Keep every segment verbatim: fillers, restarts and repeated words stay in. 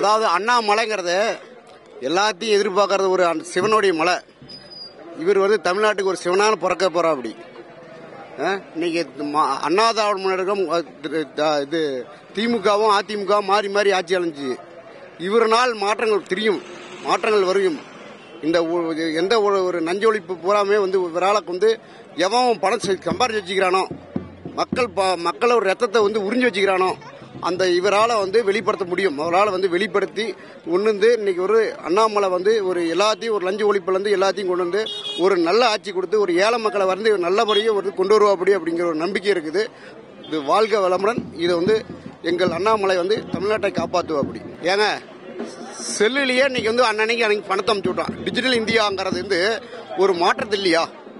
அதாவது அண்ணாமலைங்கிறது எல்லாத்தையும் எதிர்பார்க்கறது ஒரு சிவனுடைய மலை. இவர் வந்து தமிழ்நாட்டுக்கு ஒரு சிவனான பிறக்க போறா. அப்படி இன்னைக்கு அண்ணா திராவிட முன்னேற்றம் இது திமுகவும் அதிமுகவும் மாறி மாறி ஆட்சி அலைஞ்சு இவரால் மாற்றங்கள் தெரியும், மாற்றங்கள் வரும். இந்த எந்த ஒரு நஞ்ச ஒழிப்பு பூராமே வந்து இவரால் வந்து எவன் பணம் சம்பாரிச்சு வச்சுக்கிறானோ, மக்கள் மக்கள் ஒரு ரத்தத்தை வந்து உறிஞ்சி வச்சுக்கிறானோ அந்த இவரால் வந்து வெளிப்படுத்த முடியும். அவரால் வந்து வெளிப்படுத்தி ஒன்று வந்து இன்னைக்கு ஒரு அண்ணாமலை வந்து ஒரு எல்லாத்தையும் ஒரு லஞ்ச ஒழிப்புலேருந்து எல்லாத்தையும் கொண்டு வந்து ஒரு நல்ல ஆட்சி கொடுத்து ஒரு ஏழை மக்களை வந்து நல்லபடியாக வந்து கொண்டு வருவாப்படி அப்படிங்கிற ஒரு நம்பிக்கை இருக்குது. இது வாழ்க வளமுடன். இதை வந்து எங்கள் அண்ணாமலை வந்து தமிழ்நாட்டை காப்பாற்றுவா. அப்படி ஏங்க செல்லுலயே இன்னைக்கு வந்து அன்னன்னைக்கு அன்னைக்கு பணத்தை அமுச்சு விட்டான். டிஜிட்டல் இந்தியாங்கிறது வந்து ஒரு மாற்றத்து இல்லையா?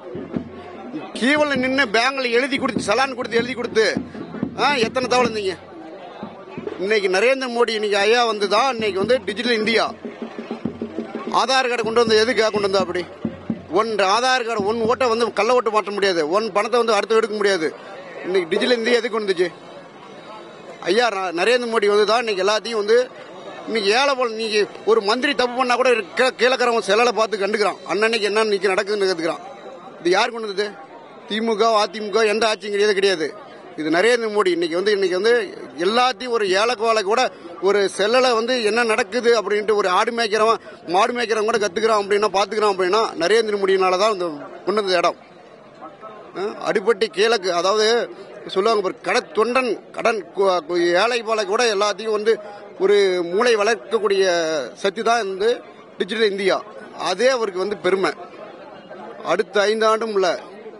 கீவல நின்று பேங்க்ல எழுதி கொடுத்து சலான் கொடுத்து எழுதி கொடுத்து எத்தனை தவளை இருந்தீங்க? இன்னைக்கு நரேந்திர மோடி இன்னைக்கு ஐயா வந்துதான் இன்னைக்கு வந்து டிஜிட்டல் இந்தியா. ஆதார் கார்டு கொண்டு வந்து எதுக்காக கொண்டு வந்தா? அப்படி ஒன் ஆதார் கார்டு ஒன் ஓட்டை வந்து கள்ள ஓட்டு மாற்ற முடியாது, ஒன் பணத்தை வந்து அடுத்து எடுக்க முடியாது. இன்னைக்கு டிஜிட்டல் இந்தியா எதுக்கு வந்துச்சு? ஐயா நரேந்திர மோடி வந்து தான் இன்னைக்கு எல்லாத்தையும் வந்து இன்னைக்கு ஏழை போல நீங்க ஒரு மந்திரி தப்பு பண்ணா கூட கீழக்கிறவங்க செலலை பார்த்து கண்டுக்கிறான். அன்னன்னைக்கு என்ன இன்னைக்கு நடக்குதுன்னு கத்துக்கிறான். இது யார் கொண்டு வந்தது? திமுக அதிமுக எந்த ஆட்சிங்கிறது கிடையாது. இது நரேந்திர மோடி. இன்னைக்கு வந்து இன்னைக்கு வந்து எல்லாத்தையும் ஒரு ஏழைக்கோலை கூட ஒரு செல்லலை வந்து என்ன நடக்குது அப்படின்ட்டு ஒரு ஆடு மேய்க்கிறவன் மாடு மேய்க்கிறவன் கூட கத்துக்கிறான் அப்படின்னா பாத்துக்கிறான் அப்படின்னா நரேந்திர மோடினாலதான் இந்த கொண்டு வந்த இடம். அடிப்பட்டி கீழக்கு அதாவது சொல்லுவாங்க கடன் தொண்டன் கடன் ஏழை போல கூட எல்லாத்தையும் வந்து ஒரு மூளை வளர்க்கக்கூடிய சக்தி தான் வந்து டிஜிட்டல் இந்தியா. அதே அவருக்கு வந்து பெருமை. அடுத்த ஐந்து ஆண்டும் உள்ள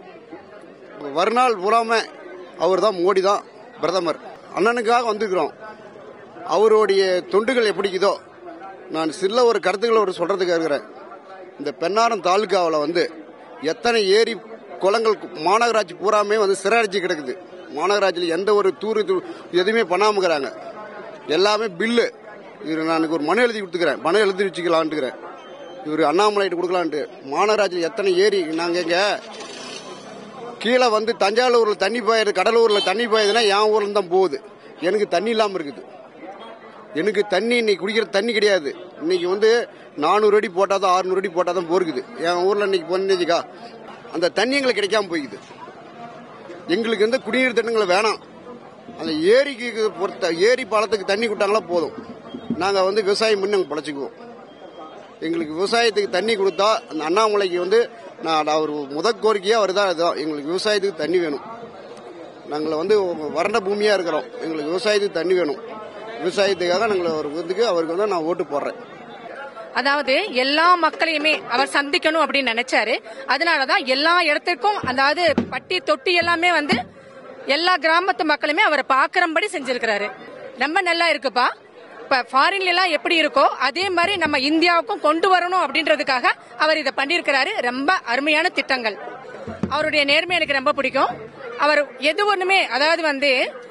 வருநாள் பூராம அவர் தான் மோடி தான் பிரதமர். அண்ணனுக்காக வந்திருக்கிறோம். அவருடைய தொண்டுகள் எப்படிக்குதோ நான் சில ஒரு கருத்துக்களை ஒரு சொல்றதுக்காக இருக்கிறேன். இந்த பெண்ணாரம் தாலுகாவில் வந்து எத்தனை ஏரி குளங்கள் மாநகராட்சி பூராமே வந்து சிறடிச்சு கிடக்குது. மாநகராட்சியில் எந்த ஒரு தூரு எதுவுமே பண்ணாமக்கிறாங்க. எல்லாமே பில்லு. இவர் நான் ஒரு மனு எழுதி கொடுத்துக்கிறேன், மனு எழுதி வச்சுக்கலான்ட்டுக்கிறேன். இவர் அண்ணாமலைட்டு கொடுக்கலான்ட்டு. மாநகராட்சியில் எத்தனை ஏரி நாங்கள் இங்க கீழே வந்து தஞ்சாவூர்ல தண்ணி பாயுது, கடலூர்ல தண்ணி பாயுதுன்னா என் ஊர்ல தான் போகுது. எனக்கு தண்ணி இல்லாம இருக்குது. எனக்கு தண்ணி இன்னைக்கு குடிக்கிற தண்ணி கிடையாது. இன்னைக்கு வந்து நானூறு அடி போட்டாதான் அறுநூறு அடி போட்டாதான் போருக்குது. என் ஊர்ல இன்னைக்கு பொண்ணுக்கா அந்த தண்ணி எங்களுக்கு கிடைக்காம போய்க்குது. எங்களுக்கு வந்து குடிநீர் திட்டங்களை வேணாம். அந்த ஏரிக்கு பொறுத்த ஏரி பாலத்துக்கு தண்ணி விட்டாங்களா போதும். நாங்க வந்து விவசாயம் பண்ணி நாங்கள் பழச்சிக்குவோம். எங்களுக்கு விவசாயத்துக்கு தண்ணி கொடுத்தா அந்த அண்ணாமலைக்கு வந்து நான் அவர் முதல் கோரிக்கையா வருதான் இதுதான். எங்களுக்கு விவசாயத்துக்கு தண்ணி வேணும். நாங்கள் வந்து வறண்ட பூமியா இருக்கிறோம். எங்களுக்கு விவசாயத்துக்கு தண்ணி வேணும். விவசாயத்துக்காக நாங்கள் ஒரு இதுக்கு அவருக்கு வந்து நான் ஓட்டு போடுறேன். அதாவது எல்லா மக்களையுமே அவர் சந்திக்கணும் அப்படின்னு நினைச்சாரு. அதனாலதான் எல்லா இடத்திற்கும் அதாவது பட்டி தொட்டி எல்லாமே வந்து எல்லா கிராமத்து மக்களுமே அவரை பாக்குறபடி செஞ்சிருக்கிறாரு. ரொம்ப நல்லா இருக்குப்பா. இப்ப ஃபாரின்ல எல்லாம் எப்படி இருக்கோ அதே மாதிரி நம்ம இந்தியாவுக்கும் கொண்டு வரணும் அப்படின்றதுக்காக அவர் இதை பண்ணிருக்கிறாரு. ரொம்ப அருமையான திட்டங்கள். அவருடைய நேர்மை எனக்கு ரொம்ப பிடிக்கும். அவர் எது ஒண்ணுமே அதாவது வந்து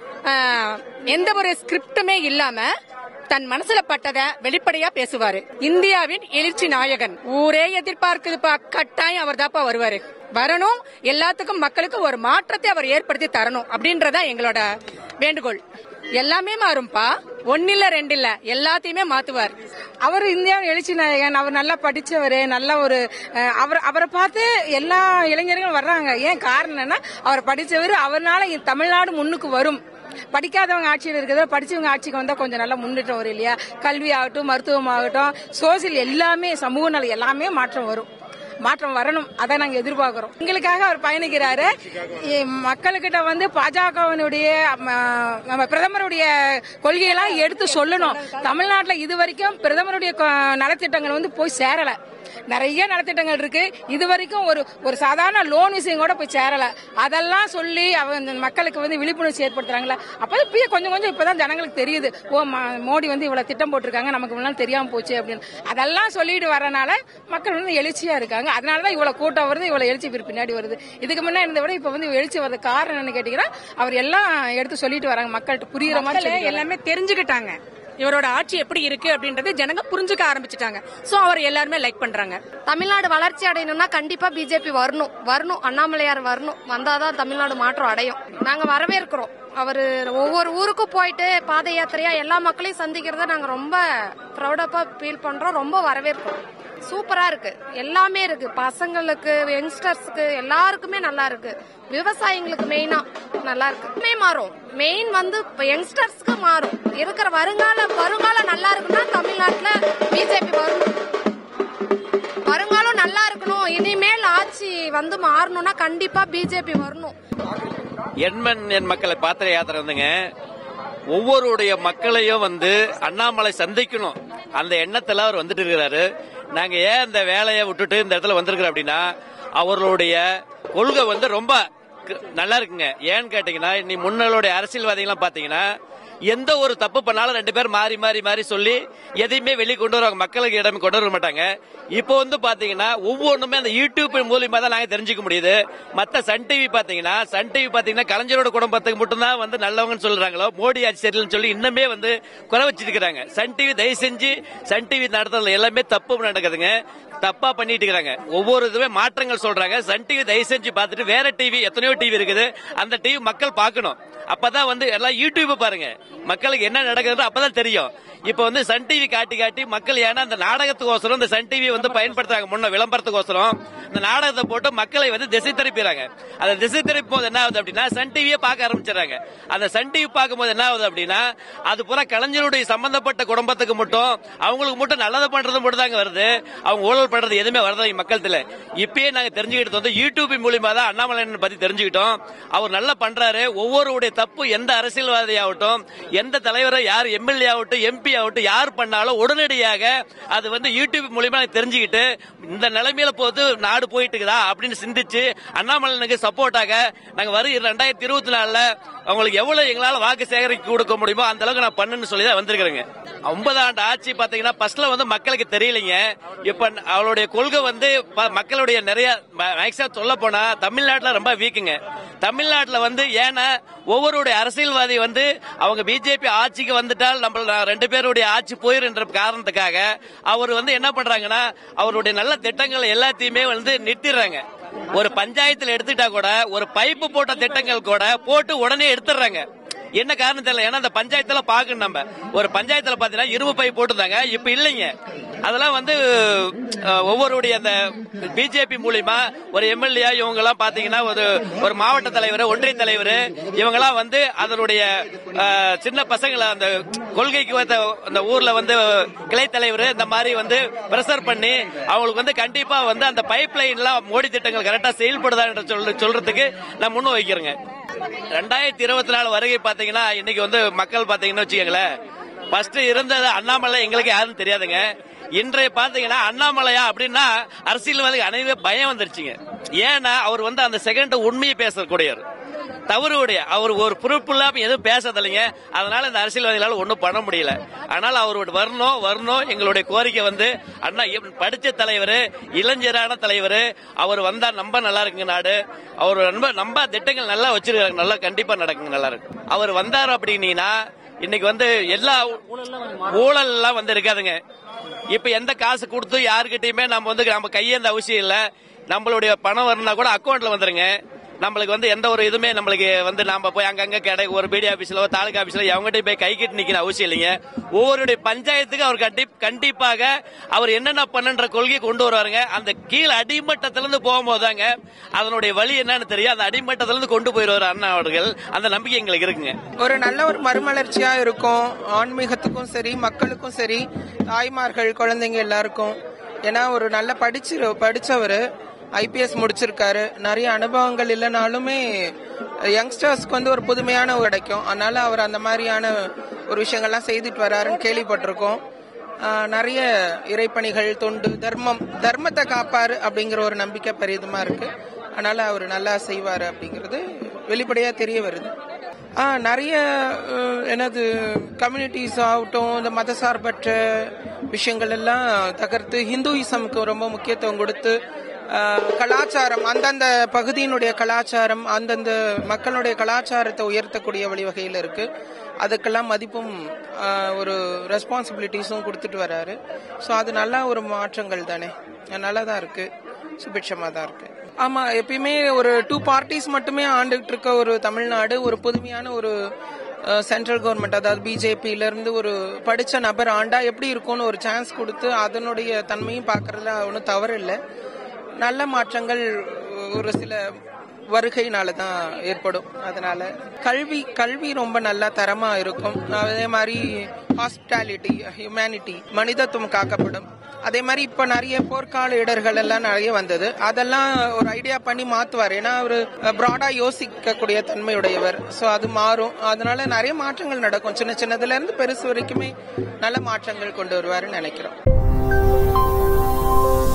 எந்த ஒரு ஸ்கிரிப்டுமே இல்லாம தன் மனசுல பட்டத வெளிப்படையா பேசுவாரு. இந்தியாவின் எழுச்சி நாயகன். ஊரே எதிர்பார்க்குதுப்பா, கட்டாயம் அவர் தாப்பா வருவாரு. வரணும், எல்லாத்துக்கும் மக்களுக்கும் ஒரு மாற்றத்தை அவர் ஏற்படுத்தி தரணும் அப்படின்றதா எங்களோட வேண்டுகோள். எல்லாமே மாறும்பா, ஒன்னு இல்ல ரெண்டு இல்ல, எல்லாத்தையுமே மாத்துவார். அவர் இந்தியாவின் எழுச்சி நாயகன். அவர் நல்லா படிச்சவரு. நல்ல ஒரு அவர் அவரை பார்த்து எல்லா இளைஞர்களும் வர்றாங்க. ஏன் காரணம் என்னன்னா அவர் படிச்சவர். அவர்னால தமிழ்நாடு முன்னுக்கு வரும். படிக்காதவங்க ஆட்சியில் இருக்கிறத படிச்சவங்க ஆட்சிக்கு வந்தா கொஞ்சம் நல்லா முன்னேற்றம் வரும் இல்லையா? கல்வி ஆகட்டும், மருத்துவம் ஆகட்டும், சோசியல் எல்லாமே சமூக நல எல்லாமே மாற்றம் வரும். மாற்றம் வரணும், அதை நாங்க எதிர்பார்க்கிறோம். எங்களுக்காக அவர் பயணிக்கிறாரு. மக்கள்கிட்ட வந்து பாஜகவினுடைய நம்ம பிரதமருடைய கொள்கையெல்லாம் எடுத்து சொல்லணும். தமிழ்நாட்டில் இது வரைக்கும் பிரதமருடைய நலத்திட்டங்கள் வந்து போய் சேரல. நிறைய நலத்திட்டங்கள் இருக்கு. இது வரைக்கும் ஒரு ஒரு சாதாரண லோன் விஷயம் கூட போய் சேரல. அதெல்லாம் சொல்லி அவங்க மக்களுக்கு வந்து விழிப்புணர்ச்சி ஏற்படுத்துறாங்களா? அப்பதான் கொஞ்சம் கொஞ்சம் இப்பதான் ஜனங்களுக்கு தெரியுது. ஓ, மோடி வந்து இவ்வளவு திட்டம் போட்டிருக்காங்க, நமக்கு முன்னாடி தெரியாம போச்சு அப்படின்னு. அதெல்லாம் சொல்லிட்டு வரனால மக்கள் வந்து எழுச்சியா இருக்காங்க. அதனாலதான் இவ்வளவு கூட்டம் வருது, இவ்வளவு எழுச்சி பின்னாடி வருது. இதுக்கு முன்னாடி இருந்த விட இப்ப வந்து எழுச்சி வர்றது காரணம் என்ன கேட்டீங்கன்னா அவர் எல்லாம் எடுத்து சொல்லிட்டு வராங்க. மக்கள்கிட்ட புரியுற மாதிரி எல்லாமே தெரிஞ்சுக்கிட்டாங்க. இவரோட ஆட்சி எப்படி இருக்கு அப்படின்றது ஜனங்க புரிஞ்சுக்க ஆரம்பிச்சுட்டாங்க. சோ அவர் எல்லாருமே லைக் பண்றாங்க. தமிழ்நாடு வளர்ச்சி அடையணும்னா கண்டிப்பா பிஜேபி வரணும் வரணும் அண்ணாமலையார் வரணும். வந்தாதான் தமிழ்நாடு மாற்றம் அடையும். நாங்க வரவேற்கிறோம். அவரு ஒவ்வொரு ஊருக்கும் போயிட்டு பாத யாத்திரையா எல்லா மக்களையும் சந்திக்கிறத நாங்க ரொம்ப ப்ரௌடப்பா ஃபீல் பண்றோம். ரொம்ப வரவேற்கிறோம். சூப்பரா இருக்கு. எல்லாமே இருக்கு. பசங்களுக்கு, யங்ஸ்டர்ஸ்க்கு எல்லாருக்குமே நல்லா இருக்கு. விவசாயிங்களுக்கு மெயினா நல்லா இருக்கு. மாறும். மெயின் வந்து யங்ஸ்டர்ஸ்க்கு மாறும். இருக்கிற வருங்கால வருங்காலம் நல்லா இருக்குன்னா தமிழ்நாட்டுல பிஜேபி வரணும். வருங்காலம் நல்லா இருக்கணும். இனிமேல் ஆட்சி வந்து மாறணும்னா கண்டிப்பா பிஜேபி வரணும். எண்மண் என் மக்களை பாத்திர யாத்திரை வந்துங்க, ஒவ்வொருடைய மக்களையும் வந்து அண்ணாமலை சந்திக்கணும் அந்த எண்ணத்துல அவர் வந்துட்டு இருக்கிறாரு. நாங்க ஏன் இந்த வேலையை விட்டுட்டு இந்த இடத்துல வந்திருக்கிறோம் அப்படின்னா, அவர்களுடைய கொள்கை வந்து ரொம்ப நல்லா இருக்குங்க. ஏன்னு கேட்டீங்கன்னா, நீ முன்னோடைய அரசியல்வாதிகள் பாத்தீங்கன்னா எந்த ஒரு தப்பு பண்ணாலும் ரெண்டு பேர் மாறி மாறி மாறி சொல்லி எதையுமே வெளியே கொண்டு வருவாங்க, மக்களுக்கு இடம் கொண்டு வர மாட்டாங்க. இப்போ வந்து பாத்தீங்கன்னா ஒவ்வொன்றுமே அந்த யூடியூப் மூலியமா தான் நாங்க தெரிஞ்சுக்க முடியுது. மத்த சன் டிவி பாத்தீங்கன்னா சன் டிவி பாத்தீங்கன்னா கலைஞரோட குடும்பத்துக்கு மட்டும்தான் வந்து நல்லவங்கன்னு சொல்றாங்களோ, மோடி ஆட்சி சரியில்லைன்னு சொல்லி இன்னுமே வந்து குறை வச்சிருக்காங்க. சன் டிவி தயவு செஞ்சு சன் டிவி நடத்துறதுல எல்லாமே தப்பு நடக்குதுங்க, தப்பா பண்ணிட்டு இருக்காங்க. ஒவ்வொரு இதுவே மாற்றங்கள் சொல்றாங்க. சன் டிவி தயவு செஞ்சு பார்த்துட்டு வேற டிவி எத்தனையோ டிவி இருக்குது, அந்த டிவி மக்கள் பார்க்கணும். அப்பதான் வந்து எல்லாம் யூடியூப் பாருங்க, மக்களுக்கு என்ன நடக்குது அப்பதான் தெரியும். இப்ப வந்து சன் டிவி காட்டி காட்டி மக்கள் ஏன்னா அந்த நாடகத்துக்கோசரம் இந்த சன் டிவி வந்து பயன்படுத்துறாங்க. முன்ன விளம்பரத்துக்கோசரம் இந்த நாடகத்தை போட்டு மக்களை வந்து திசை திருப்பிடுறாங்க. அந்த திசை திருப்பும் போது என்ன ஆகுது அப்படின்னா சன் டிவியை பார்க்க ஆரம்பிச்சிடறாங்க. அந்த சன் டிவி பார்க்கும் போது என்ன ஆகுது அப்படின்னா, அது பூரா கலைஞருடைய சம்பந்தப்பட்ட குடும்பத்துக்கு மட்டும் அவங்களுக்கு மட்டும் நல்லதை பண்றது மட்டும் தாங்க வருது. அவங்க ஊழல் பண்றது எதுவுமே வரது மக்கள்ல. இப்பயே நாங்க தெரிஞ்சுக்கிட்டு வந்து யூடியூப் மூலியமா தான் அண்ணாமலை பத்தி தெரிஞ்சுக்கிட்டோம். அவர் நல்லா பண்றாரு. ஒவ்வொருடைய தப்பு எந்த அரசியல்வாதி ஆகட்டும், எந்த தலைவரை யார் எம்எல்ஏ ஆகட்டும், எம்பி ஆகட்டும், யார் பண்ணாலும் உடனடியாக அது வந்து யூடியூப் மூலியமா தெரிஞ்சுக்கிட்டு இந்த நிலைமையில போது நாடு போயிட்டு இருக்குதா அப்படின்னு சிந்திச்சு அண்ணாமலைக்கு சப்போர்ட்டாக நாங்க வரும் ரெண்டாயிரத்தி இருபத்தி நாலுல அவங்களுக்கு எவ்வளவு எங்களால வாக்கு சேகரிக்க கொடுக்க முடியுமோ அந்த அளவுக்கு நான் பண்ணுன்னு சொல்லி தான் வந்திருக்கிறேங்க. ஒன்பது ஆண்டு ஆட்சி பாத்தீங்கன்னா ஃபர்ஸ்ட்ல வந்து மக்களுக்கு தெரியலைங்க. இப்ப அவளுடைய கொள்கை வந்து மக்களுடைய நிறைய மேக்ஸிமம் சொல்ல போனா தமிழ்நாட்டுல ரொம்ப வீக்குங்க. தமிழ்நாட்டுல வந்து ஏன்னா ஒவ்வொருடைய அரசியல்வாதி வந்து அவங்க பிஜேபி ஆட்சிக்கு வந்துட்டால் நம்ம ரெண்டு பேருடைய ஆட்சி போயிருன்ற காரணத்துக்காக அவர் வந்து என்ன பண்றாங்கன்னா அவருடைய நல்ல திட்டங்கள் எல்லாத்தையுமே வந்து நிறுத்திடுறாங்க. ஒரு பஞ்சாயத்துல எடுத்துட்டா கூட ஒரு பைப்பு போட்ட திட்டங்கள் கூட போட்டு உடனே எடுத்துடுறாங்க. என்ன காரணம் தெரியல. ஏன்னா அந்த பஞ்சாயத்துல பாக்கணும், நம்ம ஒரு பஞ்சாயத்துல பாத்தீங்கன்னா இரும்பு பைப் போட்டுருந்தாங்க, இப்ப இல்லைங்க. அதெல்லாம் வந்து ஒவ்வொருடைய அந்த பிஜேபி மூலியமா ஒரு எம்எல்ஏ இவங்க எல்லாம் பாத்தீங்கன்னா ஒரு ஒரு மாவட்ட தலைவர், ஒன்றிய தலைவர் இவங்க எல்லாம் வந்து அதனுடைய சின்ன பசங்களை அந்த கொள்கைக்கு அந்த ஊர்ல வந்து கிளை தலைவர் இந்த மாதிரி வந்து பிரஷர் பண்ணி அவங்களுக்கு வந்து கண்டிப்பா வந்து அந்த பைப் லைன் எல்லாம் மோடி திட்டங்கள் கரெக்டா செயல்படுதா சொல்றதுக்கு நான் முன்ன வைக்கிறேங்க. ரெண்டாயிரத்தி இருபத்தி நாலு வருகை பாத்தீங்கன்னா இன்னைக்கு வந்து மக்கள் பாத்தீங்கன்னா வச்சுக்கோங்களேன், ஃபர்ஸ்ட் இருந்தது அண்ணாமலை எங்களுக்கு யாரும் தெரியாதுங்க. இன்றைய பாத்தீங்கன்னா அண்ணாமலையா அப்படின்னா அரசியல்வாதி அனைவரும் பயம் வந்துருச்சுங்க. ஏன்னா அவர் வந்து அந்த செகண்ட் உண்மையை பேசக்கூடியவர், தவறுடைய அவர் ஒரு பொறுப்பு இல்லாம எதுவும் பேசதில்லைங்க. அதனால இந்த அரசியல்வாதிகளால ஒன்னும் பண்ண முடியல. ஆனால் அவரோட வரணும் வரணும் எங்களுடைய கோரிக்கை வந்து அண்ணா படிச்ச தலைவர், இளைஞரான தலைவர், அவர் வந்தா ரொம்ப நல்லா இருக்குங்க நாடு. அவர் ரொம்ப நம்ம திட்டங்கள் நல்லா வச்சிருக்காங்க, நல்லா கண்டிப்பா நடக்குங்க, நல்லா இருக்கு. அவர் வந்தார் அப்படின்னா இன்னைக்கு வந்து எல்லா ஊழல் எல்லாம் வந்து இருக்காதுங்க. இப்ப எந்த காசு கொடுத்து யாருக்கிட்டையுமே நம்ம வந்து நம்ம கையேந்த அவசியம் இல்ல. நம்மளுடைய பணம் வரணும்னா கூட அக்கௌண்ட்ல வந்துருங்க. நம்மளுக்கு வந்து எந்த ஒரு இதுமே நம்மளுக்கு வந்து நாம போய் அங்கங்க கடை ஒரு பிடி ஆபீஸ்ல தாலுகா ஆபீஸ்ல அவங்ககிட்ட போய் கை கட்டி நிக்கிற அவசியம் இல்லைங்க. ஒவ்வொருடைய பஞ்சாயத்துக்கு அவர் கண்டிப்பாக அவர் என்னென்ன பண்ணுன்ற கொள்கையை கொண்டு வருவாருங்க. அந்த கீழ் அடிமட்டத்திலிருந்து போகும்போதுதாங்க அதனுடைய வழி என்னன்னு தெரியும். அந்த அடிமட்டத்திலிருந்து கொண்டு போயிடுவார் அண்ணா அவர்கள். அந்த நம்பிக்கை எங்களுக்கு இருக்குங்க. ஒரு நல்ல ஒரு மறுமலர்ச்சியா இருக்கும், ஆன்மீகத்துக்கும் சரி மக்களுக்கும் சரி, தாய்மார்கள் குழந்தைங்க எல்லாருக்கும். ஏன்னா ஒரு நல்ல படிச்சு படிச்சவரு ஐபிஎஸ் முடிச்சிருக்காரு. நிறைய அனுபவங்கள் இல்லைனாலுமே யங்ஸ்டர்ஸ்க்கு வந்து ஒரு புதுமையான கிடைக்கும். அதனால அவர் அந்த மாதிரியான ஒரு விஷயங்கள்லாம் செய்துட்டு வராருன்னு கேள்விப்பட்டிருக்கோம். நிறைய இறைப்பணிகள், தொண்டு, தர்மம் தர்மத்தை காப்பாரு அப்படிங்கிற ஒரு நம்பிக்கை பெரிதுமா இருக்கு. அதனால அவர் நல்லா செய்வாரு அப்படிங்கிறது வெளிப்படையா தெரிய வருது. ஆஹ் நிறைய என்னது கம்யூனிட்டிஸ் ஆகட்டும், இந்த மதசார்பற்ற விஷயங்கள் எல்லாம் தகர்த்து ஹிந்துயிசம்க்கு ரொம்ப முக்கியத்துவம் கொடுத்து கலாச்சாரம், அந்தந்த பகுதியினுடைய கலாச்சாரம், அந்தந்த மக்களுடைய கலாச்சாரத்தை உயர்த்தக்கூடிய வழிவகையில் இருக்கு. அதுக்கெல்லாம் மதிப்பும் ஒரு ரெஸ்பான்சிபிலிட்டிஸும் கொடுத்துட்டு வர்றாரு. ஸோ அது நல்ல ஒரு மாற்றங்கள் தானே, நல்லா தான் இருக்கு, சுபிட்சமா தான் இருக்கு. ஆமா, எப்பயுமே ஒரு டூ பார்ட்டிஸ் மட்டுமே ஆண்டுகிட்டு இருக்க ஒரு தமிழ்நாடு ஒரு புதுமையான ஒரு சென்ட்ரல் கவர்மெண்ட், அதாவது பிஜேபியில இருந்து ஒரு படிச்ச நபர் ஆண்டா எப்படி இருக்கும்னு ஒரு சான்ஸ் கொடுத்து அதனுடைய தன்மையும் பார்க்கறதுல ஒன்றும் தவறு இல்லை. நல்ல மாற்றங்கள் ஒரு சில வருகையினால தான் ஏற்படும். அதனால கல்வி கல்வி ரொம்ப நல்ல தரமா இருக்கும். அதே மாதிரி ஹாஸ்பிட்டாலிட்டி, ஹியூமனிட்டி, மனிதத்துவம் காக்கப்படும். அதே மாதிரி இப்ப நிறைய போர்க்கால இடர்கள் எல்லாம் நிறைய வந்தது, அதெல்லாம் ஒரு ஐடியா பண்ணி மாத்துவார். ஏன்னா ஒரு பிராடா யோசிக்கக்கூடிய தன்மையுடையவர். ஸோ அது மாறும். அதனால நிறைய மாற்றங்கள் நடக்கும். சின்ன சின்னதுல இருந்து பெருசு வரைக்குமே நல்ல மாற்றங்கள் கொண்டு வருவாருன்னு நினைக்கிறோம்.